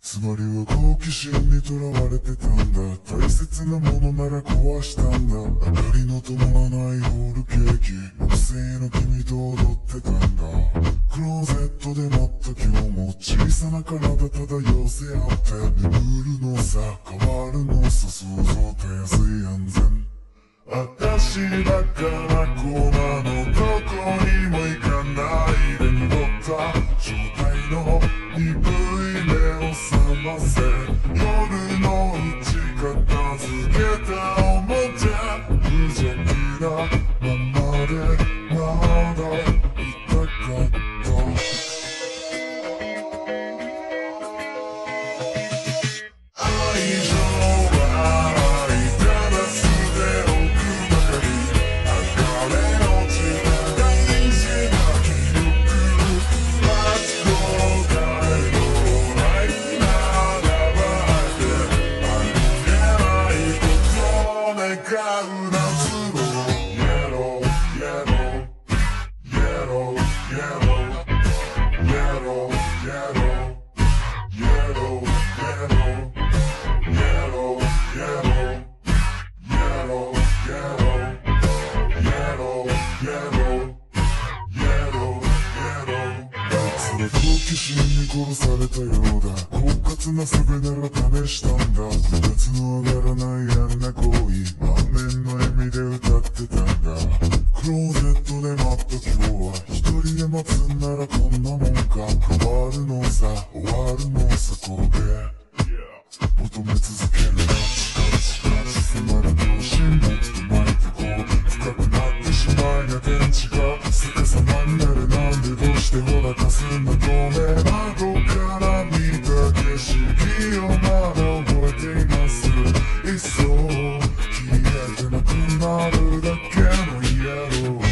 つまりは好奇心にとらわれてたんだ。大切なものなら壊したんだ。明かりの灯らないホールケーキ、木製の君と踊ってたんだ。クローゼットで待った今日も小さな体漂寄せ合って眠るのさ、変わるのさ、想像たやすい安全。私だからこうなの、どこにも行かないで濁った状態の鈍い目を覚ませ。夜のうち片付けたおもちゃ、無邪気なままでまだいたかった。愛情好奇心に殺されたようだ。狡猾なサビなら試したんだ。うだつの上がらないあんな行為、満面の笑みで歌ってたんだ。クローゼットで待った今日は一人で待つんならこんなもんか。変わるのさ、終わるのさ、これで求め続ける迫る秒針持って巻いてこう深くなってしまいや電池が逆さまになる。なんでどうしてほらかすんだ透明窓から見た景色をまだ覚えています。いっそ消えてなくなるだけのイエロー。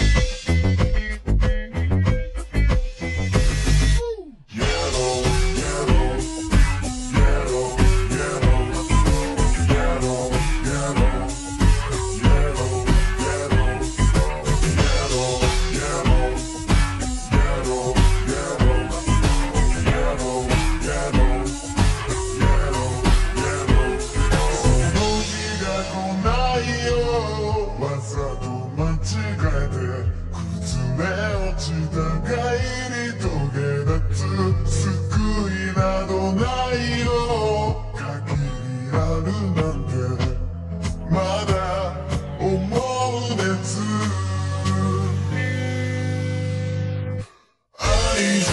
わざと間違えて崩れ落ちた帰り遂げ立つ救いなどないよ。限りあるなんてまだ思う熱。愛情